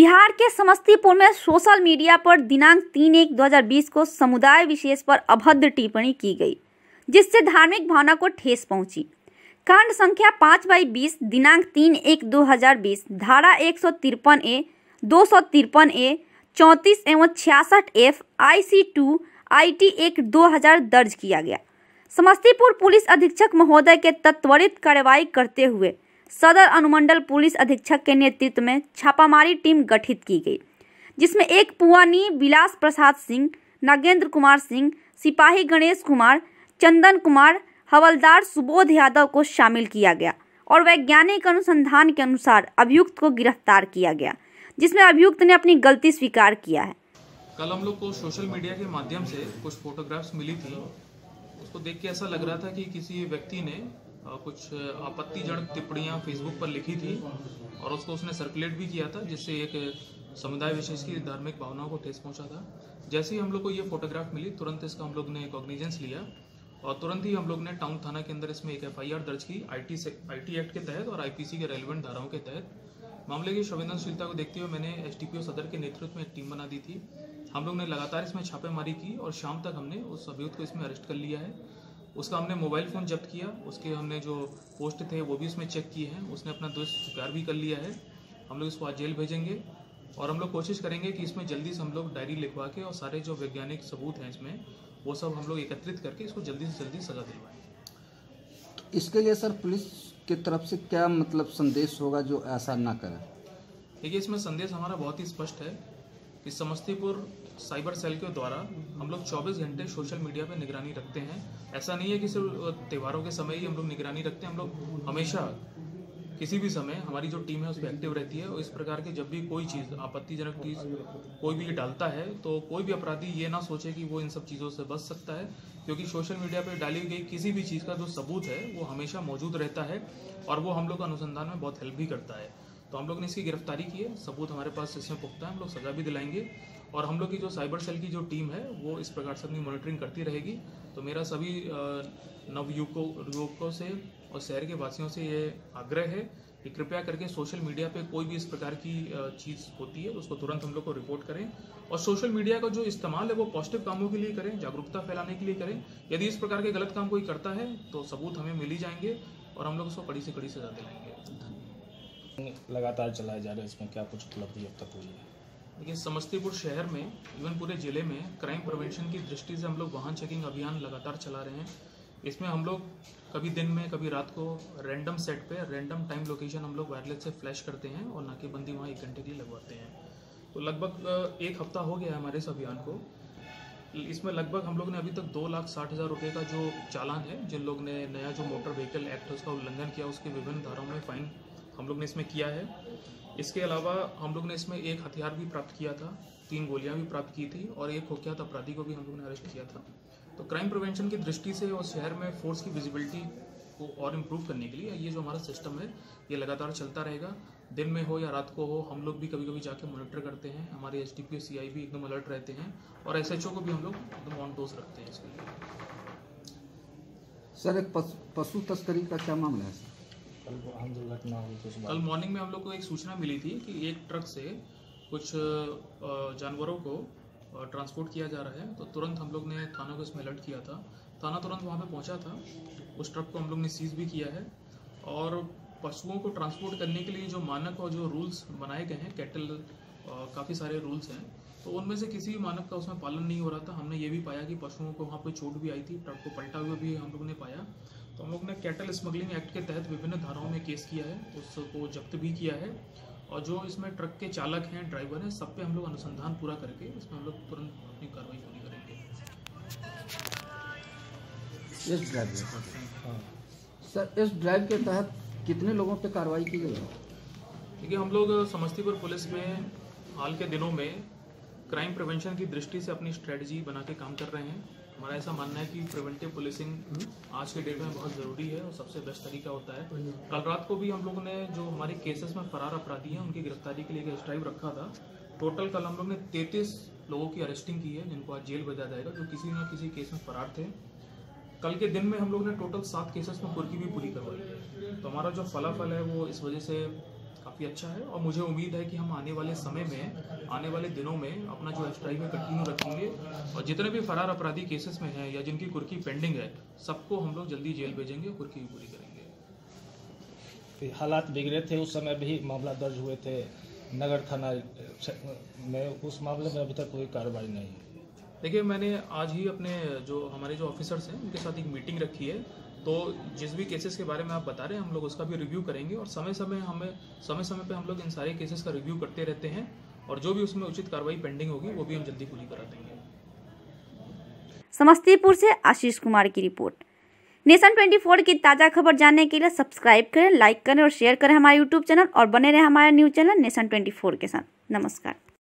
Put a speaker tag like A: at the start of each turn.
A: बिहार के समस्तीपुर में social media पर दिनांक 3/1/2020 को समुदाय विशेष पर अभद्र टिप्पणी की गई, जिससे धार्मिक भावना को ठेस पहुंची। कांड संख्या 5/20 दिनांक 3/1/2020 धारा 153A, 253A, 34 एवं 66F IC2 IT एक्ट 2000 दर्ज किया गया। समस्तीपुर पुलिस अधीक्षक महोदय के त्वरित कार्रवाई करते हुए सदर अनुमंडल पुलिस अधीक्षक के नेतृत्व में छापामारी टीम गठित की गई, जिसमें एक पुआनी विलास प्रसाद सिंह, नागेंद्र कुमार सिंह, सिपाही गणेश कुमार, चंदन कुमार, हवलदार सुबोध यादव को शामिल किया गया और वैज्ञानिक अनुसंधान के अनुसार अभियुक्त को गिरफ्तार किया गया, जिसमें अभियुक्त ने अपनी गलती स्वीकार किया है।
B: कल हम लोग को सोशल मीडिया के माध्यम से कुछ फोटोग्राफ्स मिली थी। उसको देख के ऐसा लग रहा था कि किसी व्यक्ति ने कुछ आपत्तिजनक टिप्पणियां फेसबुक पर लिखी थी और उसको उसने सर्कुलेट भी किया था, जिससे एक समुदाय विशेष की धार्मिक भावनाओं को ठेस पहुंचा था। जैसे ही हम लोग को ये फोटोग्राफ मिली, तुरंत इसका हम लोग ने कॉग्निजेंस लिया और तुरंत ही हम लोग ने टाउन थाना के अंदर इसमें एक FIR दर्ज की IT एक्ट के तहत और IPC के रेलिवेंट धाराओं के तहत। मामले की संवेदनशीलता को देखते हुए मैंने SDPO सदर के नेतृत्व में एक टीम बना दी थी। हम लोग ने लगातार इसमें छापेमारी की और शाम तक हमने उस अभियुक्त को इसमें अरेस्ट कर लिया है। उसका हमने मोबाइल फ़ोन जब्त किया, उसके हमने जो पोस्ट थे वो भी इसमें चेक किए हैं। उसने अपना दोष स्वीकार भी कर लिया है। हम लोग इसको आज जेल भेजेंगे और हम लोग कोशिश करेंगे कि इसमें जल्दी से हम लोग डायरी लिखवा के और सारे जो वैज्ञानिक सबूत हैं इसमें वो सब हम लोग एकत्रित करके इसको जल्दी से जल्दी सजा दिलवाएं।
C: इसके लिए सर पुलिस की तरफ से क्या संदेश होगा जो ऐसा ना करे?
B: देखिए, इसमें संदेश हमारा बहुत ही स्पष्ट है कि समस्तीपुर साइबर सेल के द्वारा हम लोग 24 घंटे सोशल मीडिया पे निगरानी रखते हैं। ऐसा नहीं है कि सिर्फ त्योहारों के समय ही हम लोग निगरानी रखते हैं। हम लोग हमेशा किसी भी समय हमारी जो टीम है उस पर एक्टिव रहती है और इस प्रकार के जब भी कोई चीज़ आपत्तिजनक चीज़ कोई भी डालता है तो कोई भी अपराधी ये ना सोचे कि वो इन सब चीज़ों से बच सकता है, क्योंकि सोशल मीडिया पर डाली गई किसी भी चीज़ का जो सबूत है वो हमेशा मौजूद रहता है और वो हम लोग अनुसंधान में बहुत हेल्प भी करता है। तो हम लोग ने इसकी गिरफ्तारी की है, सबूत हमारे पास इसमें पुख्ता है, हम लोग सजा भी दिलाएंगे और हम लोग की जो साइबर सेल की जो टीम है वो इस प्रकार से अपनी मॉनिटरिंग करती रहेगी। तो मेरा सभी नवयुवकों से और शहर के वासियों से ये आग्रह है कि कृपया करके सोशल मीडिया पे कोई भी इस प्रकार की चीज़ होती है तो उसको तुरंत हम लोग को रिपोर्ट करें और सोशल मीडिया का जो इस्तेमाल है वो पॉजिटिव कामों के लिए करें, जागरूकता फैलाने के लिए करें। यदि इस प्रकार के गलत काम कोई करता है तो सबूत हमें मिल ही जाएंगे और हम लोग उसको कड़ी से कड़ी सजा दिलाएंगे।
D: लगातार चलाए जा रहे हैं, इसमें क्या कुछ उपलब्धि अब तक हुई है?
B: देखिए, समस्तीपुर शहर में इवन पूरे जिले में क्राइम प्रिवेंशन की दृष्टि से हम लोग वाहन चेकिंग अभियान लगातार चला रहे हैं। इसमें हम लोग कभी दिन में कभी रात को रैंडम सेट पे रैंडम टाइम लोकेशन हम लोग वायरलेस से फ्लैश करते हैं और नाकेबंदी वहाँ 1 घंटे के लिए लगवाते हैं। तो लगभग 1 हफ्ता हो गया है हमारे इस अभियान को। इसमें लगभग हम लोग ने अभी तक 2,60,000 रुपये का जो चालान है, जिन लोग ने नया जो मोटर व्हीकल एक्ट है उसका उल्लंघन किया, उसके विभिन्न धाराओं में फाइन हम लोग ने इसमें किया है। इसके अलावा हम लोग ने इसमें एक हथियार भी प्राप्त किया था, 3 गोलियां भी प्राप्त की थी और एक कुख्यात अपराधी को भी हम लोग ने अरेस्ट किया था। तो क्राइम प्रिवेंशन की दृष्टि से और शहर में फोर्स की विजिबिलिटी को और इम्प्रूव करने के लिए ये जो हमारा सिस्टम है ये लगातार चलता रहेगा। दिन में हो या रात को हो, हम लोग भी कभी कभी जाके मॉनिटर करते हैं। हमारे SDPO CI भी एकदम अलर्ट रहते हैं और SHO को भी हम लोग एकदम ऑन टोस रखते हैं इसके लिए।
C: सर, एक पशु तस्करी का क्या मामला है?
D: वाहन दुर्घटना हुई तो
B: कल मॉर्निंग में हम लोग को एक सूचना मिली थी कि एक ट्रक से कुछ जानवरों को ट्रांसपोर्ट किया जा रहा है। तो तुरंत हम लोग ने थाना को इसमें अलर्ट किया था। थाना तुरंत वहाँ पे पहुँचा था। उस ट्रक को हम लोग ने सीज भी किया है और पशुओं को ट्रांसपोर्ट करने के लिए जो मानक और जो रूल्स बनाए गए हैं, कैटल काफ़ी सारे रूल्स हैं, तो उनमें से किसी भी मानक का उसमें पालन नहीं हो रहा था। हमने ये भी पाया कि पशुओं को वहाँ पे चोट भी आई थी, ट्रक को पलटा हुआ भी हम लोग ने पाया। तो हम लोग ने कैटल स्मगलिंग एक्ट के तहत विभिन्न धाराओं में केस किया है, उसको जब्त भी किया है और जो इसमें ट्रक के चालक हैं, ड्राइवर हैं, सब पे हम लोग अनुसंधान पूरा करके इसमें हम लोग तुरंत अपनी कार्रवाई पूरी करेंगे।
C: सर, इस ड्राइव के तहत कितने लोगों पे कार्रवाई की गई है?
B: देखिए, हम लोग समस्तीपुर पुलिस में हाल के दिनों में क्राइम प्रिवेंशन की दृष्टि से अपनी स्ट्रेटजी बना के काम कर रहे हैं। हमारा ऐसा मानना है कि प्रिवेंटिव पुलिसिंग आज के डेट में बहुत ज़रूरी है और सबसे बेस्ट तरीका होता है। कल रात को भी हम लोगों ने जो हमारे केसेस में फरार अपराधी हैं उनकी गिरफ्तारी के लिए एक ड्राइव रखा था। टोटल कल हम लोग ने 33 लोगों की अरेस्टिंग की है, जिनको आज जेल भेजा जाएगा, जो किसी न किसी केस में फरार थे। कल के दिन में हम लोग ने टोटल 7 केसेस में कुर्की भी पूरी करवाई है। तो हमारा जो फलाफल है वो इस वजह से काफ़ी अच्छा है और मुझे उम्मीद है कि हम आने वाले समय में, आने वाले दिनों में अपना जो स्ट्राइक है कंटिन्यू रखेंगे और जितने भी फरार अपराधी केसेस में हैं या जिनकी कुर्की पेंडिंग है, सबको हम लोग जल्दी जेल भेजेंगे, कुर्की भी पूरी करेंगे।
D: हालात बिगड़े थे उस समय भी मामला दर्ज हुए थे नगर थाना में, उस मामले में अभी तक कोई कार्रवाई नहीं है।
B: देखिए, मैंने आज ही अपने जो हमारे जो ऑफिसर्स हैं उनके साथ एक मीटिंग रखी है, तो जिस भी केसेस के बारे में आप बता रहे हैं हम लोग उसका भी रिव्यू करेंगे और समय समय पे हम लोग इन सारे केसेस का रिव्यू करते रहते हैं और जो भी उसमें उचित कार्रवाई पेंडिंग होगी वो भी हम जल्दी पूरी करा देंगे।
A: समस्तीपुर से आशीष कुमार की रिपोर्ट। नेशन 24 की ताज़ा खबर जानने के लिए सब्सक्राइब करें, लाइक करें और शेयर करें हमारे यूट्यूब चैनल और बने रहें हमारे न्यूज़ चैनल नेशन 24 के साथ। नमस्कार।